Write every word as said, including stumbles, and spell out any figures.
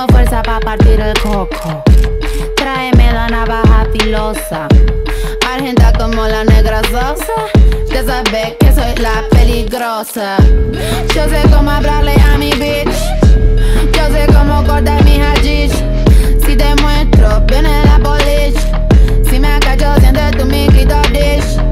Tengo fuerza pa' partir el coco. Tráeme la navaja filosa. Argenta como la negra Sosa. Ya sabes que soy la peligrosa. Yo sé cómo hablarle a mi bitch. Yo sé cómo cortar mi hashish. Si te muestro, viene la polish. Si me cacho, sientes tú mi clitoris.